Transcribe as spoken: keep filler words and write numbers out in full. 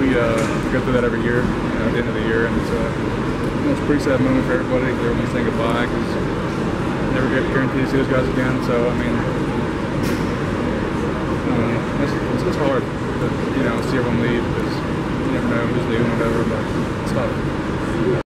we uh, go through that every year, you know, at the end of the year, and it's, uh, you know, it's a pretty sad moment for everybody. Everyone's saying goodbye because never get guaranteed to see those guys again. So I mean, uh, it's, it's, it's hard to, you know, see everyone leave because you never know who's leaving, whatever. But it's tough.